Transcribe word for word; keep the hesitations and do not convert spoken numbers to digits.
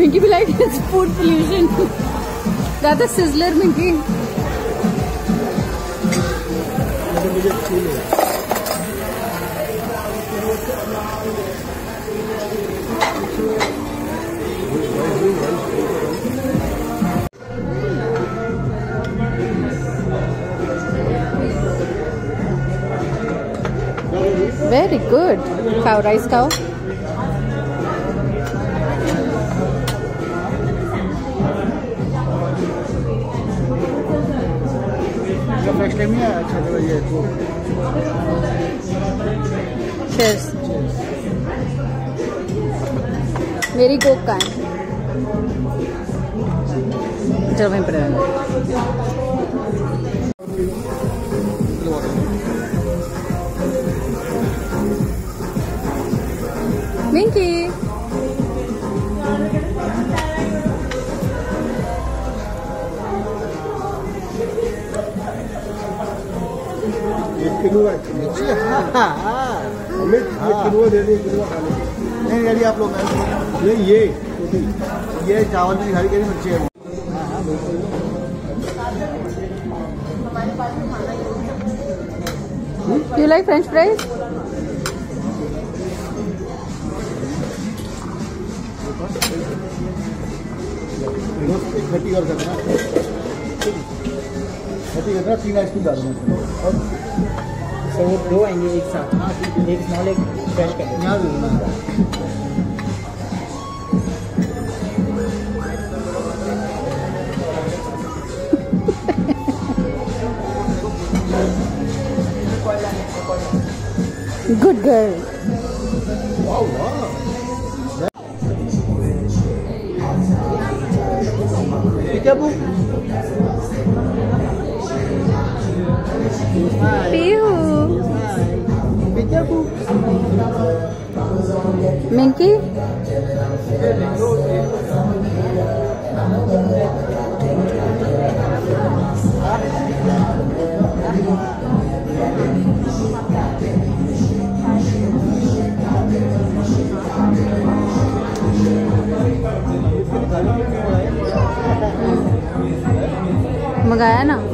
Minky be like, it's food pollution. That's a sizzler, Minky. Very good. Cow rice cow. Cheers. मेरी कोक का है. चलो मैं पर Minky. एक किलो है नीचे. हाँ हाँ हमें एक किलो दे दे. किलो खा लेंगे. नहीं यार आप लोग ये ये ये चावल की हरी हरी मिर्ची है. हाँ हाँ बिल्कुल. You like French fries? खट्टी और करना. खट्टी करना. तीन आइसक्रीम डालना. और सो वो दो आएंगे एक साथ. एक स्मॉल एक फ्रेश कर. यहाँ देना. Good girl. Wow, wow. Pihu. Pihu. Minky. मंगाया ना.